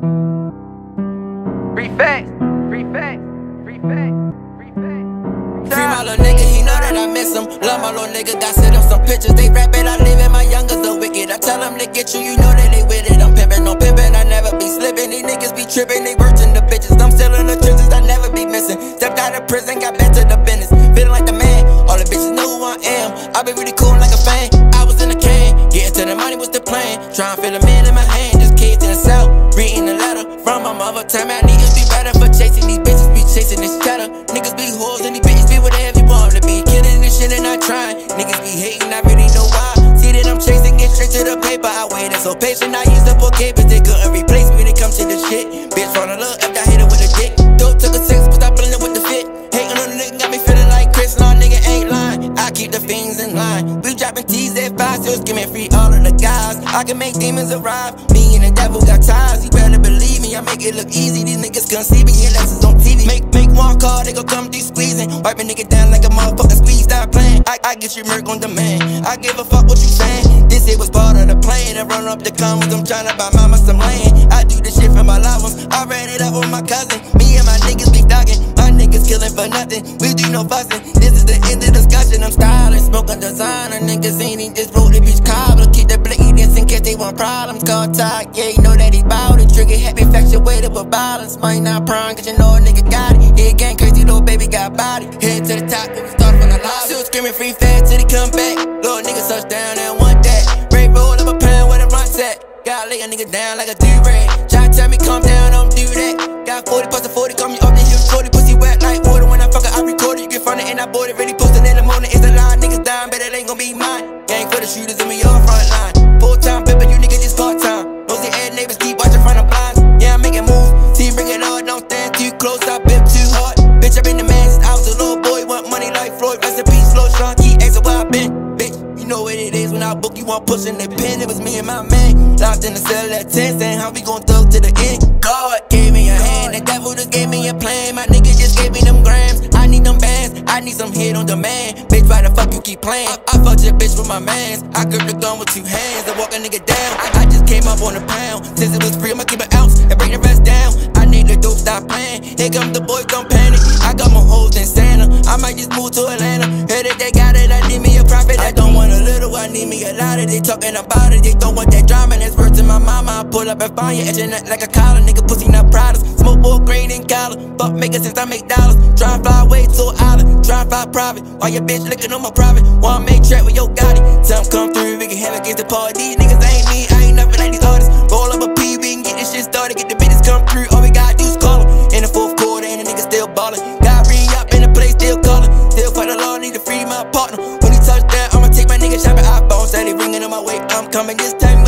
Free facts, free facts, free facts, free facts. Free my little nigga, he know that I miss him. Love my little nigga, got set up some pictures. They rap it, I live it, my youngers are wicked. I tell them to get you, you know that they with it. I'm pimpin', no pimpin', I never be slippin'. These niggas be trippin', they workin' the bitches. I'm still in the trenches, I never be missing. Stepped out of prison, got back to the business. Feelin' like the man, all the bitches know who I am. I been really cool like a fan, I was in the can. Getting to the money was the plan. Tryin' feel a man in my hand, just kids in the south. Reading a letter from my mother, tell me I need to be better for chasing these bitches, be chasing this cheddar. Niggas be hoes and these bitches be whatever you want to be. Killing this shit and not trying. Niggas be hating, I really know why. See that I'm chasing, get straight to the paper. I waited so patient, I used up for capers. They couldn't replace me when it comes to this shit. Bitch from the love, I hit her with a dick. Dope took a 6, but I blended with the fit. Hating on the nigga got me feeling like Chris Long, nigga ain't lying. I keep the fiends in line. We dropping T's at 5, so skimming free all of the guys. I can make demons arrive. Me and the devil got ties. You better believe me, I make it look easy. These niggas couldn't see me unless it's on TV. Make one call, they gon' come through squeezing. Wipe a nigga down like a motherfucker squeeze. Stop playing. I get you murk on demand. I give a fuck what you saying. This shit was part of the plan. I run up the comments. I'm tryna buy mama some land. I do this shit for my loved ones. I ran it up with my cousin. Me and my niggas be dogging. My niggas killing for nothing. We do no fussing. This is the end of discussion. I'm styling, smoking designer. Niggas ain't even just roll the bitch cobbler. Keep the bladiness in case they want problems. Call talk, yeah, you know that he bout it. Trigger happy infatuated with violence. Might not prime, cause you know a nigga got it. Yeah, gang crazy, little baby got body. Head to the top, we start from the lobby. Still screaming free fast till he come back. Little nigga touch down and want that. Ray roll up a pound where the run set. Gotta lay a nigga down like a do-rag. Try to tell me calm down, don't do that. Got 40 plus a 40, call me up the hill, 40 pussy wet like water. When I fuck it, I record it, you get from it and I bought it. Really posted in the morning, it's a line, niggas dying, but it ain't gon' be mine. Gang for the shooters and we all front line. Full-time pimper, you niggas just part-time. Nosy ass neighbors keep watching front of blinds. Yeah, I'm making moves, see bring it on, don't stand too close, I bip too hard. Bitch, I been the man since I was a little boy, want money like Floyd, rest in peace, Lil Sean, keep asking where I been. Bitch, you know what it is when I book, you want pushing the pen, it was me and my man. Locked in the cell at 10, saying how we gon' thug to the end. God gave me a hand, the devil just gave me a plan. My niggas just gave me them grams, I need them bands, I need some hit on demand. Bitch, why the fuck you keep playing? I fucked your bitch with my mans, I grip the gun with 2 hands, I walk a nigga down. I just came up on a pound, since it was free, I'ma keep an ounce and break the rest down. I need the dope, stop playing, here come the boys, don't panic. I got my hoes in Santa, I might just move to Atlanta. Heard that they got it, I need me a profit. I don't want a little, I need me a lot of. They talking about it, they don't want that drama. That's worth to my mama. I pull up and find you, edging up like a collar. Nigga pussy not proud of. Smoke more green and collar. Fuck maker since I make dollars. Try and fly away to an island, try and fly private. While your bitch licking on my private. Wanna make track with your Gotti. Tell them come through, we can have against the party. These niggas ain't me, I ain't nothing like these artists. Roll up a P, we can get this shit started. Get the bitches come through, all we gotta do is call them. In the 4th quarter, and the niggas still ballin'. Got re-up in the place, still callin'. Still fight the law, need to free my partner. When he touch down, I'ma take my nigga shopping iPhone. Steady ringing on my way, I'm coming this time.